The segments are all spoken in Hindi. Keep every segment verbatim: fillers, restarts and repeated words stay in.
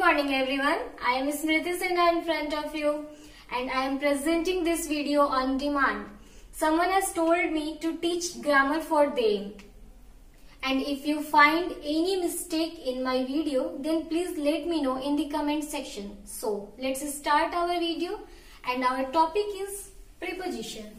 morning everyone. I am Smriti Sinha in front of you and I am presenting this video on demand. Someone has told me to teach grammar for them. And if you find any mistake in my video, then please let me know in the comment section. So let's start our video and our topic is preposition.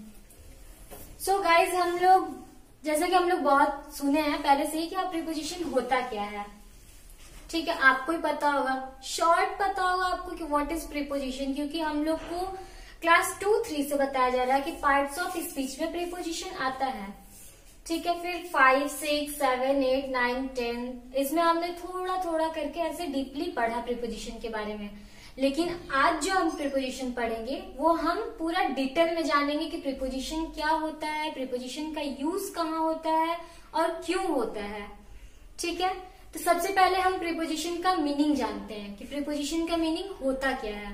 So guys, हम लोग जैसा कि हम लोग बहुत सुने हैं पहले से ही कि आप प्रीपोजिशन होता क्या है, ठीक है, आपको ही पता होगा, शॉर्ट पता होगा आपको कि व्हाट इज प्रीपोजिशन, क्योंकि हम लोग को क्लास टू थ्री से बताया जा रहा है कि पार्ट्स ऑफ स्पीच में प्रीपोजिशन आता है, ठीक है। फिर five six seven eight nine ten इसमें हमने थोड़ा थोड़ा करके ऐसे डीपली पढ़ा प्रीपोजिशन के बारे में, लेकिन आज जो हम प्रीपोजिशन पढ़ेंगे वो हम पूरा डिटेल में जानेंगे कि प्रीपोजिशन क्या होता है, प्रीपोजिशन का यूज कहाँ होता है और क्यों होता है, ठीक है। तो सबसे पहले हम प्रीपोजिशन का मीनिंग जानते हैं कि प्रीपोजिशन का मीनिंग होता क्या है।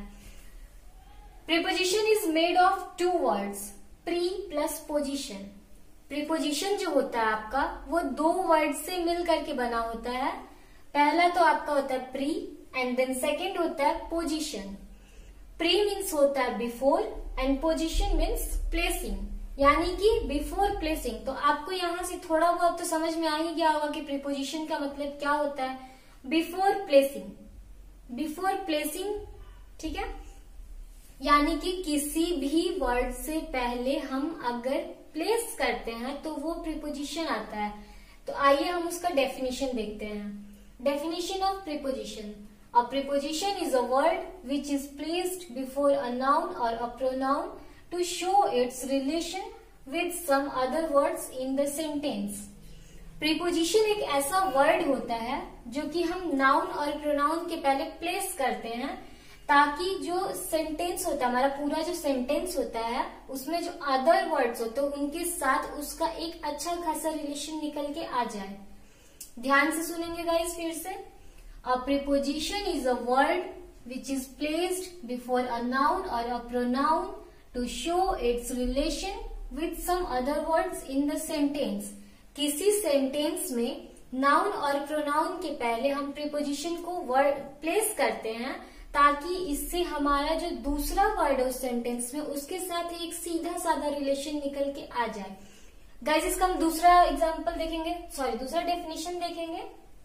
Preposition is made of two words, pre plus position. Preposition जो होता है आपका वो दो वर्ड से मिल करके बना होता है। पहला तो आपका होता है प्री एंड देन सेकेंड होता है पोजिशन। प्री मीन्स होता है before and position means placing, यानी कि बिफोर प्लेसिंग। तो आपको यहाँ से थोड़ा बहुत तो समझ में आ ही गया होगा कि प्रीपोजिशन का मतलब क्या होता है। बिफोर प्लेसिंग, बिफोर प्लेसिंग, ठीक है, यानी कि किसी भी वर्ड से पहले हम अगर प्लेस करते हैं तो वो प्रीपोजिशन आता है। तो आइए हम उसका डेफिनेशन देखते हैं। Definition of preposition: a preposition is a word which is placed before a noun और a pronoun to show its relation with some other words in the sentence. Preposition एक ऐसा वर्ड होता है जो कि हम नाउन और प्रोनाउन के पहले प्लेस करते हैं ताकि जो सेंटेंस होता है, हमारा पूरा जो सेंटेंस होता है उसमें जो अदर वर्ड्स होते हैं उनके साथ उसका एक अच्छा खासा रिलेशन निकल के आ जाए। ध्यान से सुनेंगे गाइस फिर से। A preposition is a word which is placed before a noun और a pronoun to show its relation with some other words in the sentence. किसी सेंटेंस में नाउन और प्रोनाउन के पहले हम प्रीपोजिशन को वर्ड प्लेस करते हैं ताकि इससे हमारा जो दूसरा वर्ड है उस सेंटेंस में उसके साथ एक सीधा साधा रिलेशन निकल के आ जाए। गाइस, इसका हम दूसरा एग्जांपल देखेंगे, सॉरी दूसरा डेफिनेशन देखेंगे।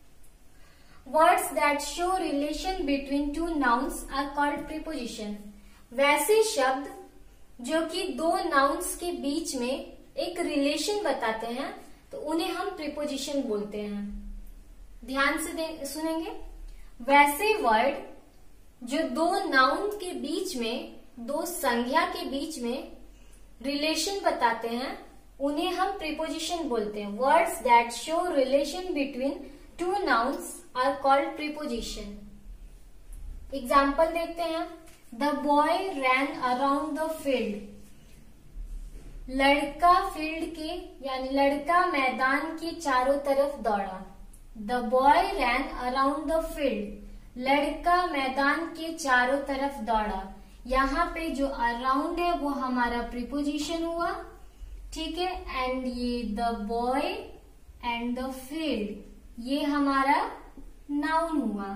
Words that show relation between two nouns are called preposition. वैसे शब्द जो कि दो नाउन्स के बीच में एक रिलेशन बताते हैं तो उन्हें हम प्रीपोजिशन बोलते हैं। ध्यान से सुनेंगे। वैसे वर्ड जो दो नाउन के बीच में, दो संज्ञा के बीच में रिलेशन बताते हैं उन्हें हम प्रीपोजिशन बोलते हैं। Words that show relation between two nouns are called preposition. Example देखते हैं। The boy ran around the field. लड़का फील्ड के यानी लड़का मैदान के चारों तरफ दौड़ा। The boy ran around the field. लड़का मैदान के चारों तरफ दौड़ा। यहाँ पे जो अराउंड है वो हमारा प्रीपोजिशन हुआ, ठीक है, एंड ये the boy and the field ये हमारा नाउन हुआ।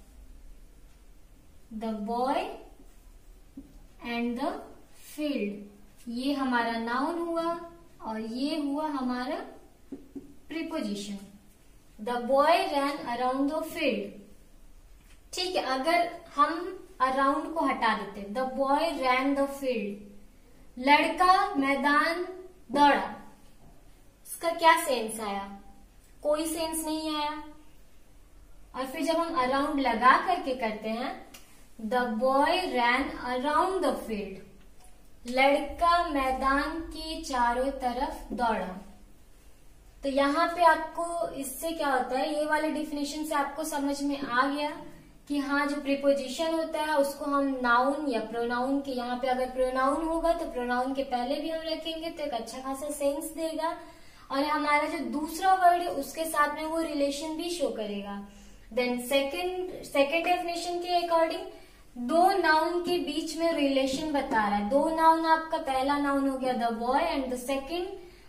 The boy and the field ये हमारा नाउन हुआ और ये हुआ हमारा preposition. The boy ran around the field, ठीक है। अगर हम अराउंड को हटा देते, the boy ran the field, लड़का मैदान दौड़ा, इसका क्या सेंस आया? कोई सेंस नहीं आया। और फिर जब हम अराउंड लगा करके करते हैं, The boy ran around the field. लड़का मैदान के चारों तरफ दौड़ा। तो यहाँ पे आपको इससे क्या होता है, ये वाले डिफिनेशन से आपको समझ में आ गया कि हाँ, जो प्रीपोजिशन होता है उसको हम नाउन या प्रोनाउन के, यहाँ पे अगर प्रोनाउन होगा तो प्रोनाउन के पहले भी हम रखेंगे तो एक अच्छा खासा सेंस देगा और हमारा जो दूसरा वर्ड है उसके साथ में वो रिलेशन भी शो करेगा। देन सेकेंड सेकेंड डेफिनेशन के अकॉर्डिंग दो नाउन के बीच में रिलेशन बता रहा है। दो नाउन, आपका पहला नाउन हो गया the boy and the second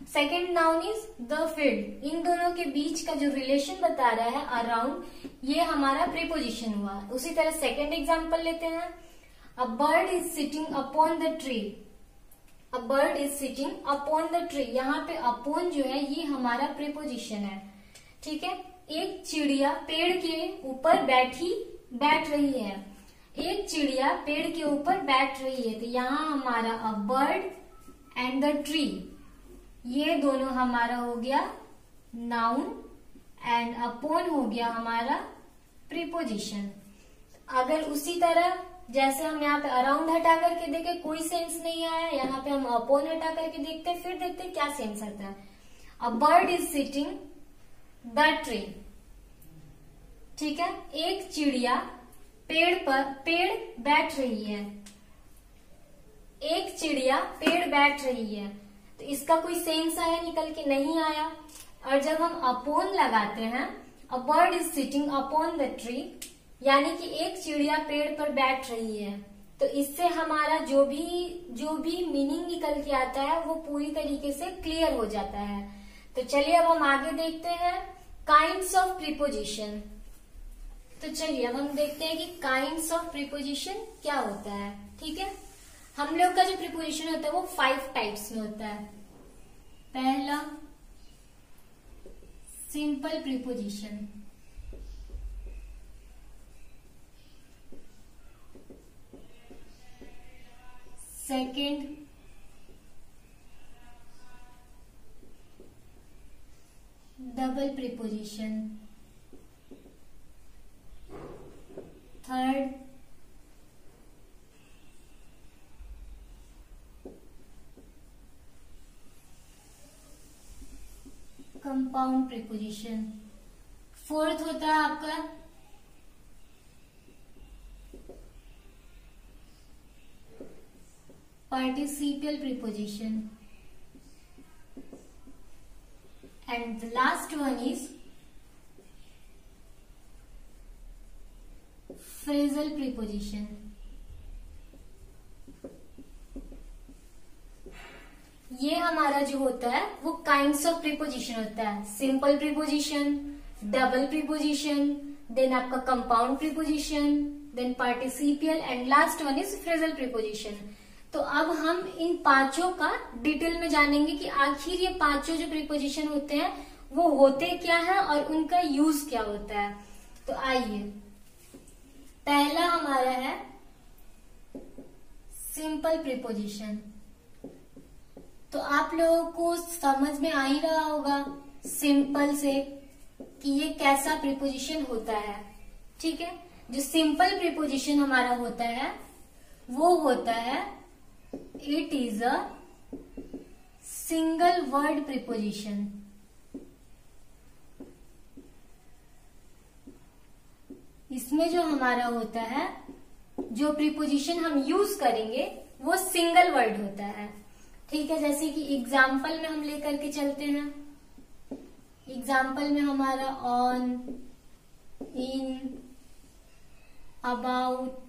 second noun is the field. इन दोनों के बीच का जो रिलेशन बता रहा है अराउंड, ये हमारा प्रीपोजिशन हुआ। उसी तरह सेकेंड एग्जाम्पल लेते हैं। A bird is sitting upon the tree. A bird is sitting upon the tree, यहाँ पे अपॉन जो है ये हमारा प्रीपोजिशन है, ठीक है। एक चिड़िया पेड़ के ऊपर बैठी बैठ रही है। एक चिड़िया पेड़ के ऊपर बैठ रही है, तो यहाँ हमारा a bird and the tree, ये दोनों हमारा हो गया नाउन एंड अपॉन हो गया हमारा प्रीपोजिशन। अगर उसी तरह जैसे हम यहाँ पे अराउंड हटा करके देखे कोई सेंस नहीं आया, यहाँ पे हम अपॉन हटा करके देखते हैं, फिर देखते हैं क्या सेंस आता है। A bird is sitting the tree, ठीक है। एक चिड़िया पेड़ पर पेड़ बैठ रही है। एक चिड़िया पेड़ बैठ रही है, तो इसका कोई सेंस आया निकल के? नहीं आया। और जब हम अपॉन लगाते हैं, a bird is sitting upon the tree, यानी कि एक चिड़िया पेड़ पर बैठ रही है, तो इससे हमारा जो भी जो भी मीनिंग निकल के आता है वो पूरी तरीके से क्लियर हो जाता है। तो चलिए अब हम आगे देखते हैं काइंड्स ऑफ प्रीपोजिशन। तो चलिए अब हम देखते हैं कि काइंड्स ऑफ प्रीपोजिशन क्या होता है, ठीक है। हम लोग का जो प्रीपोजिशन होता है वो फाइव टाइप्स में होता है। पहला simple preposition, second double preposition, third compound preposition, fourth होता है आपका participial preposition, and the last one is phrasal preposition. ये हमारा जो होता है वो काइंड्स ऑफ प्रीपोजिशन होता है। Simple preposition, double preposition, then आपका compound preposition, then participial and last one is phrasal preposition. तो अब हम इन पांचों का डिटेल में जानेंगे कि आखिर ये पांचों जो प्रीपोजिशन होते हैं वो होते क्या है और उनका यूज क्या होता है। तो आइए, पहला हमारा है सिंपल प्रीपोजिशन। तो आप लोगों को समझ में आ ही रहा होगा सिंपल से कि ये कैसा प्रीपोजिशन होता है, ठीक है। जो सिंपल प्रीपोजिशन हमारा होता है वो होता है it is a single word preposition. इसमें जो हमारा होता है, जो प्रीपोजिशन हम यूज करेंगे वो सिंगल वर्ड होता है, ठीक है। जैसे कि एग्जाम्पल में हम लेकर के चलते हैं। एग्जाम्पल में हमारा on, in, about,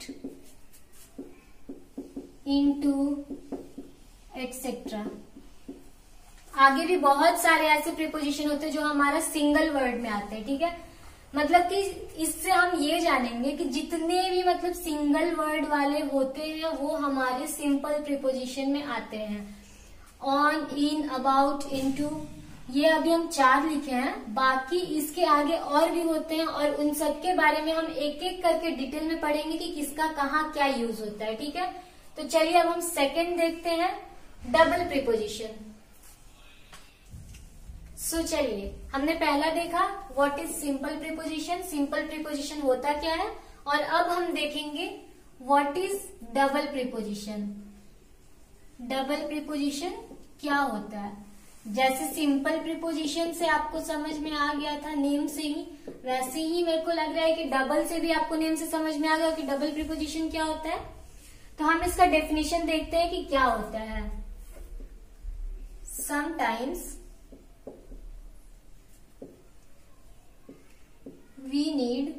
into, etcetera. आगे भी बहुत सारे ऐसे प्रीपोजिशन होते हैं जो हमारा सिंगल वर्ड में आते हैं, ठीक है। मतलब कि इससे हम ये जानेंगे कि जितने भी मतलब सिंगल वर्ड वाले होते हैं वो हमारे सिंपल प्रीपोजिशन में आते हैं। ऑन, इन, अबाउट, इनटू, ये अभी हम चार लिखे हैं, बाकी इसके आगे और भी होते हैं और उन सब के बारे में हम एक एक करके डिटेल में पढ़ेंगे कि किसका कहाँ क्या यूज होता है, ठीक है। तो चलिए अब हम सेकंड देखते हैं, डबल प्रीपोजिशन। सो so, चलिए, हमने पहला देखा what is simple preposition, simple preposition होता क्या है, और अब हम देखेंगे what is double preposition. Double preposition क्या होता है? जैसे सिंपल प्रीपोजिशन से आपको समझ में आ गया था नेम से ही, वैसे ही मेरे को लग रहा है कि डबल से भी आपको नेम से समझ में आ गया कि डबल प्रीपोजिशन क्या होता है। तो हम इसका डेफिनेशन देखते हैं कि क्या होता है। Sometimes we need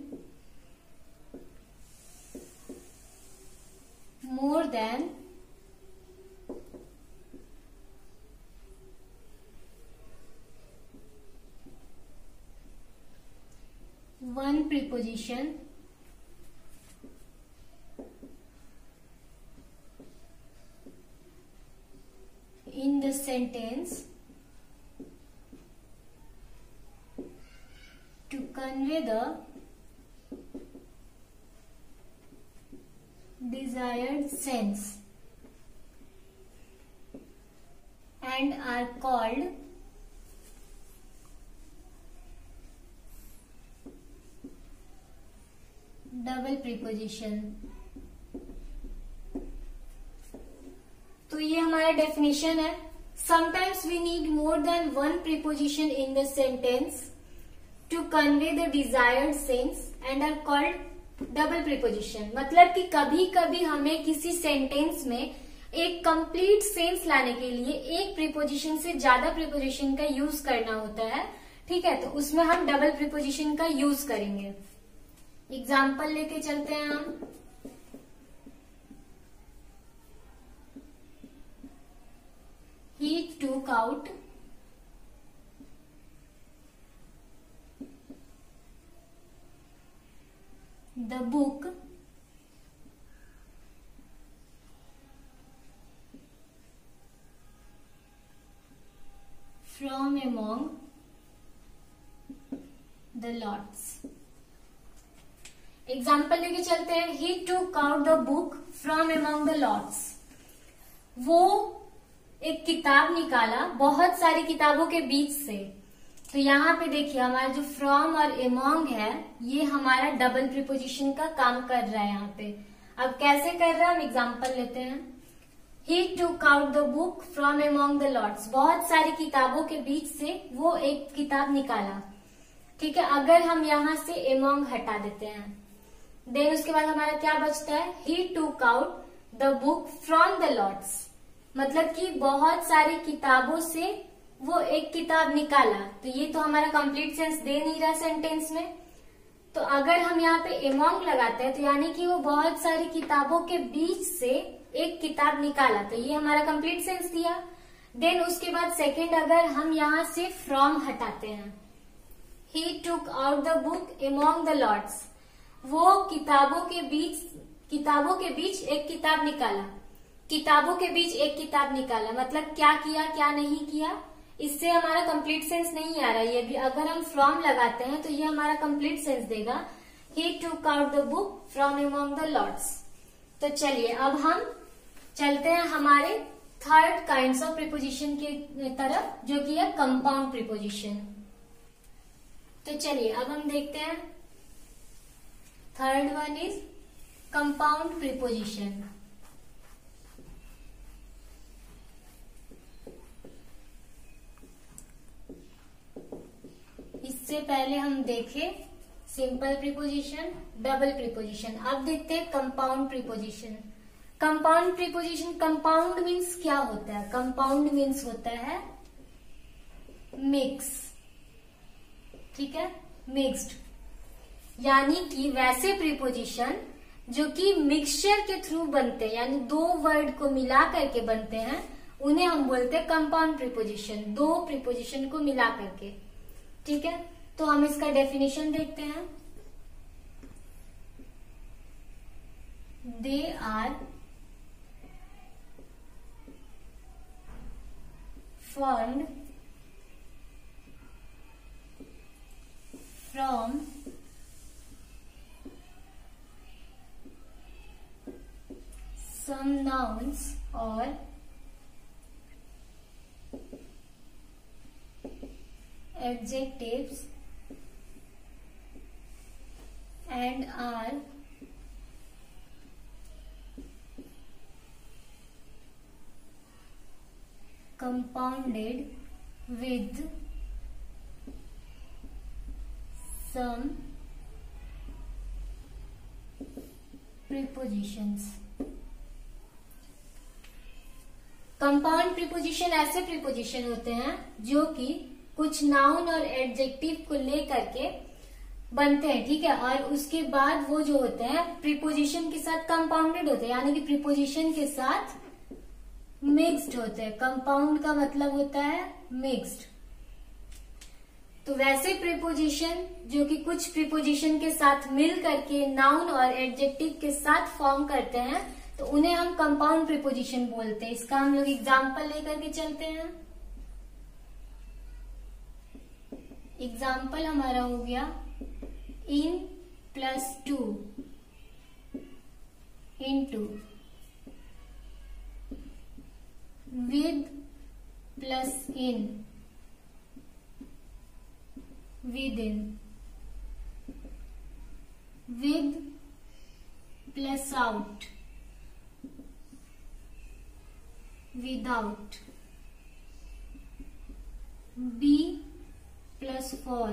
more than preposition in the sentence to convey the desired sense and are called double preposition. तो ये हमारा डेफिनेशन है। Sometimes we need more than one preposition in the sentence to convey the desired sense and are called double preposition. मतलब कि कभी कभी हमें किसी सेंटेंस में एक कंप्लीट सेंस लाने के लिए एक प्रीपोजिशन से ज्यादा प्रीपोजिशन का यूज करना होता है, ठीक है। तो उसमें हम डबल प्रीपोजिशन का यूज करेंगे। एग्जाम्पल लेके चलते हैं हम। He took out the book from among the lots। Example लेके चलते हैं। He took out the book from among the lots। वो एक किताब निकाला बहुत सारी किताबों के बीच से। तो यहाँ पे देखिए हमारा जो फ्रॉम और among है ये हमारा डबल प्रीपोजिशन का काम कर रहा है यहाँ पे। अब कैसे कर रहा है हम एग्जाम्पल लेते हैं। He took out the book from among the lots। बहुत सारी किताबों के बीच से वो एक किताब निकाला, ठीक है। अगर हम यहाँ से among हटा देते हैं देन उसके बाद हमारा क्या बचता है, He took out the book from the lots। मतलब कि बहुत सारी किताबों से वो एक किताब निकाला। तो ये तो हमारा कंप्लीट सेंस दे नहीं रहा सेंटेंस में। तो अगर हम यहाँ पे among लगाते हैं तो यानी कि वो बहुत सारी किताबों के बीच से एक किताब निकाला, तो ये हमारा कंप्लीट सेंस दिया। देन उसके बाद सेकंड अगर हम यहाँ से from हटाते हैं, He took out the book among the lots। वो किताबों के बीच किताबों के बीच एक किताब निकाला। किताबों के बीच एक किताब निकाला मतलब क्या किया क्या नहीं किया, इससे हमारा कंप्लीट सेंस नहीं आ रहा। ये भी अगर हम फ्रॉम लगाते हैं तो ये हमारा कंप्लीट सेंस देगा। He took out the book from among the lots। तो चलिए अब हम चलते हैं हमारे थर्ड काइंड्स ऑफ प्रीपोजिशन की तरफ, जो कि है कंपाउंड प्रीपोजिशन। तो चलिए अब हम देखते हैं third one is compound preposition. इससे पहले हम देखे सिंपल प्रीपोजिशन, डबल प्रीपोजिशन। अब देखते हैं compound preposition. Compound preposition, compound means क्या होता है? कंपाउंड मीन्स होता है मिक्स, ठीक है, मिक्स्ड। यानी कि वैसे प्रीपोजिशन जो कि मिक्सचर के थ्रू बनते हैं, यानी दो वर्ड को मिला करके बनते हैं, उन्हें हम बोलते हैं कंपाउंड प्रीपोजिशन। दो प्रीपोजिशन को मिला करके, ठीक है। तो हम इसका डेफिनेशन देखते हैं। They are formed from some nouns or adjectives and are compounded with some prepositions। Compound preposition ऐसे प्रीपोजिशन होते हैं जो कि कुछ नाउन और एडजेक्टिव को लेकर के बनते हैं, ठीक है। और उसके बाद वो जो होते हैं प्रीपोजिशन के साथ कंपाउंडेड होते हैं, यानी कि प्रीपोजिशन के साथ मिक्स्ड होते हैं। कंपाउंड का मतलब होता है मिक्स्ड। तो वैसे प्रीपोजिशन जो कि कुछ प्रीपोजिशन के साथ मिल करके नाउन और एडजेक्टिव के साथ फॉर्म करते हैं, तो उन्हें हम कंपाउंड प्रीपोजिशन बोलते हैं। इसका हम लोग एग्जाम्पल लेकर के चलते हैं। एग्जाम्पल हमारा हो गया in plus to, in to, with plus in, with in, with plus out, without, be plus for,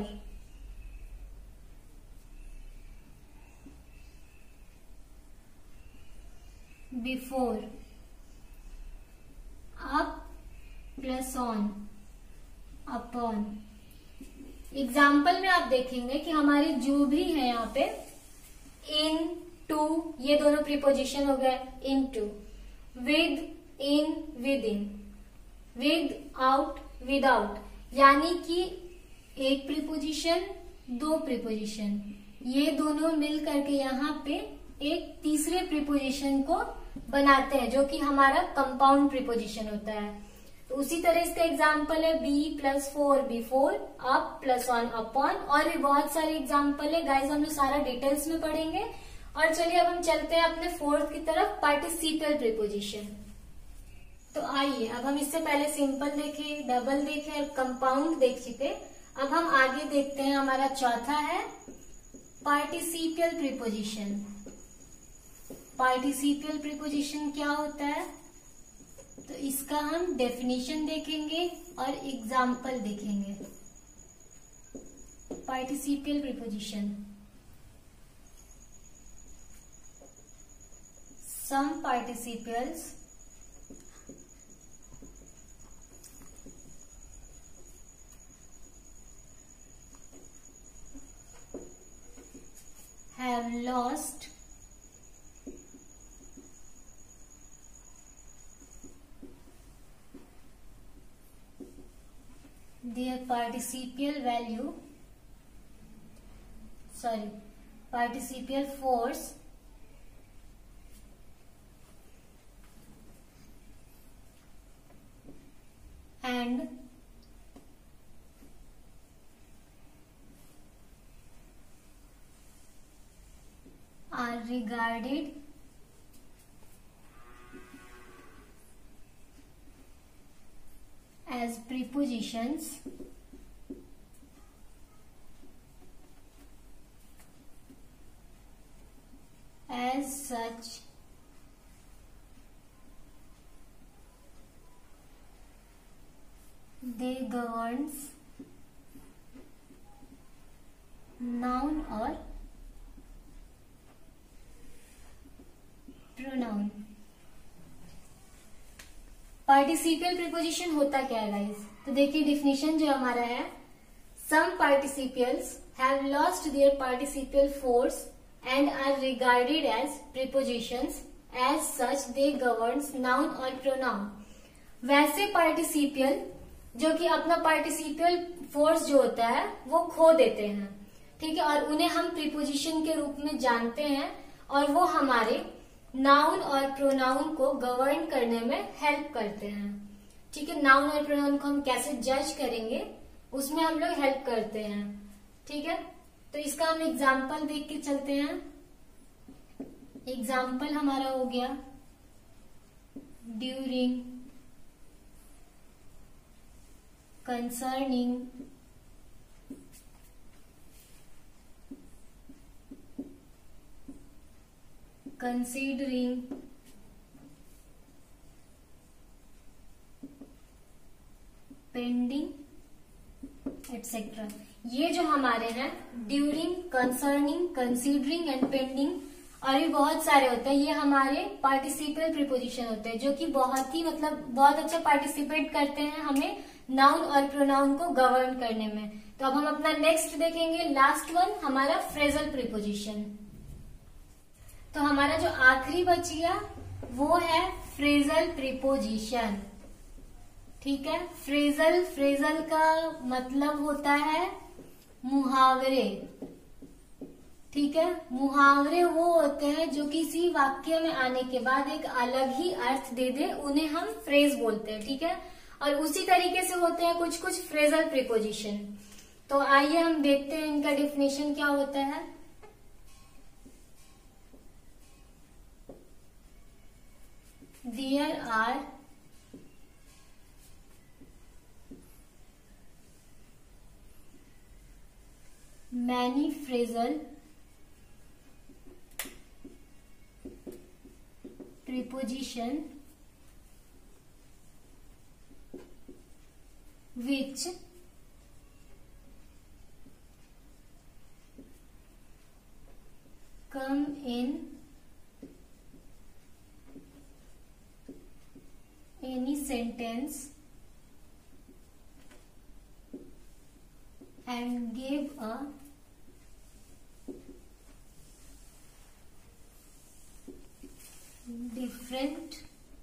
before, up plus on, upon. Example में आप देखेंगे कि हमारे जो भी है यहाँ पे इन, टू, ये दोनों प्रीपोजिशन हो गए। In to, with, in, with in, with out, without, यानी कि एक प्रीपोजिशन, दो प्रीपोजिशन, ये दोनों मिल करके यहाँ पे एक तीसरे प्रीपोजिशन को बनाते हैं, जो कि हमारा कंपाउंड प्रीपोजिशन होता है। तो उसी तरह इसका एग्जाम्पल है be plus for, before, up plus on, upon, और भी बहुत सारे एग्जाम्पल है गाइज, हम लोग सारा डिटेल्स में पढ़ेंगे। और चलिए अब हम चलते हैं अपने फोर्थ की तरफ, पार्टिसिपल प्रीपोजिशन। तो आइए अब हम इससे पहले सिंपल देखे, डबल देखे और कंपाउंड देख चुके। अब हम आगे देखते हैं, हमारा चौथा है पार्टिसिपल प्रीपोजिशन। पार्टिसिपल प्रीपोजिशन क्या होता है, तो इसका हम डेफिनेशन देखेंगे और एग्जाम्पल देखेंगे। Participle preposition, some participles have lost their participial value, sorry, participial force and are regarded as prepositions as such they governs noun or pronoun. Participle preposition होता क्या है गाइस, तो देखिए डिफिनेशन जो हमारा है, some participles have lost their participle force and are regarded as prepositions as such they governs noun और प्रोनाउन। वैसे पार्टिसिपल जो कि अपना पार्टिसिपल फोर्स जो होता है वो खो देते हैं, ठीक है, और उन्हें हम प्रीपोजिशन के रूप में जानते हैं, और वो हमारे नाउन और प्रोनाउन को गवर्न करने में हेल्प करते हैं। ठीक है, नाउन और प्रोनाउन को हम कैसे जज करेंगे उसमें हम लोग हेल्प करते हैं। ठीक है, तो इसका हम एग्जाम्पल देख के चलते हैं। एग्जाम्पल हमारा हो गया during, concerning, considering, pending, etcetera. ये जो हमारे हैं during, concerning, considering and pending, और भी बहुत सारे होते हैं, ये हमारे पार्टिसिपल प्रीपोजिशन होते हैं, जो कि बहुत ही मतलब बहुत अच्छा पार्टिसिपेट करते हैं हमें नाउन और प्रोनाउन को गवर्न करने में। तो अब हम अपना नेक्स्ट देखेंगे, लास्ट वन हमारा फ्रेजल प्रीपोजिशन। तो हमारा जो आखिरी बच गया वो है फ्रेजल प्रीपोजिशन। ठीक है, फ्रेजल, फ्रेजल का मतलब होता है मुहावरे, ठीक है। मुहावरे वो होते हैं जो किसी वाक्य में आने के बाद एक अलग ही अर्थ दे दे, उन्हें हम फ्रेज बोलते हैं, ठीक है। और उसी तरीके से होते हैं कुछ कुछ फ्रेजल प्रीपोजिशन। तो आइए हम देखते हैं इनका डेफिनेशन क्या होता है। There are many phrasal preposition which come in any sentence and give a different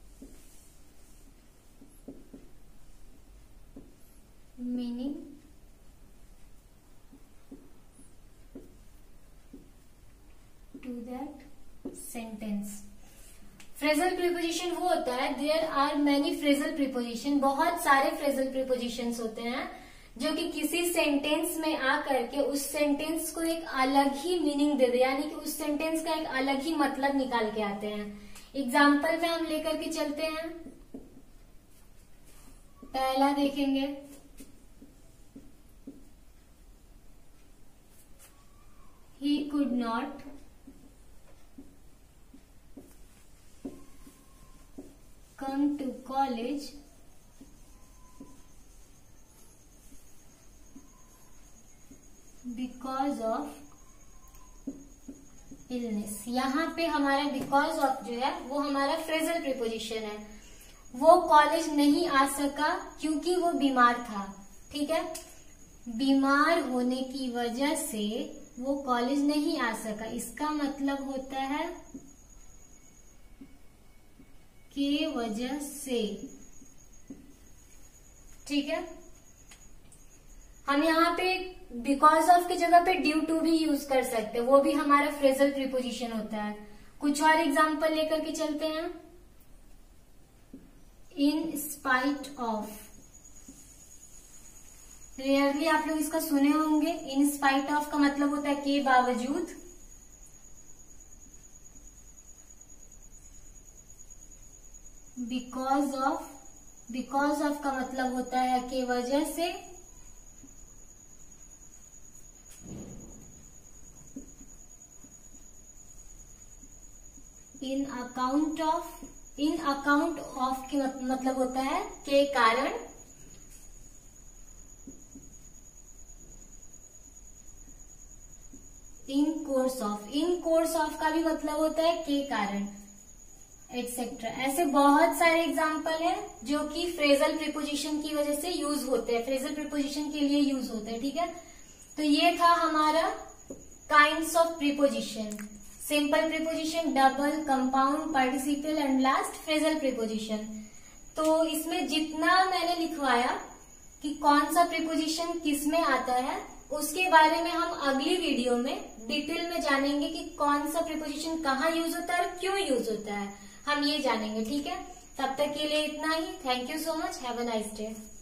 meaning to that sentence। Phrasal preposition वो होता है, there are many phrasal preposition, बहुत सारे फ्रेजल प्रीपोजिशंस होते हैं जो कि किसी सेंटेंस में आकर के उस सेंटेंस को एक अलग ही मीनिंग दे दे, यानी कि उस सेंटेंस का एक अलग ही मतलब निकाल के आते हैं। एग्जाम्पल में हम लेकर के चलते हैं। पहला देखेंगे, he could not come to college because of illness. यहाँ पे हमारा बिकॉज ऑफ जो है वो हमारा फ्रेजल प्रीपोजिशन है। वो कॉलेज नहीं आ सका क्योंकि वो बीमार था, ठीक है। बीमार होने की वजह से वो कॉलेज नहीं आ सका, इसका मतलब होता है के वजह से, ठीक है। हम यहाँ पे बिकॉज ऑफ की जगह पे ड्यू टू भी यूज कर सकते हैं, वो भी हमारा फ्रेजल प्रीपोजिशन होता है। कुछ और एग्जांपल लेकर के चलते हैं। इन स्पाइट ऑफ, रेयरली आप लोग इसका सुने होंगे। इन स्पाइट ऑफ का मतलब होता है के बावजूद। बिकॉज ऑफ, बिकॉज ऑफ का मतलब होता है के वजह से। In account of, in account of के मतलब होता है के कारण। In course of, in course of का भी मतलब होता है के कारण, एटसेट्रा। ऐसे बहुत सारे एग्जाम्पल है जो कि फ्रेजल प्रीपोजिशन की वजह से यूज होते हैं, फ्रेजल प्रीपोजिशन के लिए यूज होते हैं, ठीक है। तो ये था हमारा kinds of preposition. Simple preposition, double, compound, participle and last phrasal preposition. तो इसमें जितना मैंने लिखवाया कि कौन सा प्रीपोजिशन किस में आता है, उसके बारे में हम अगली वीडियो में डिटेल में जानेंगे कि कौन सा प्रीपोजिशन कहाँ यूज होता है और क्यों यूज होता है, हम ये जानेंगे, ठीक है। तब तक के लिए इतना ही। Thank you so much, have a nice day.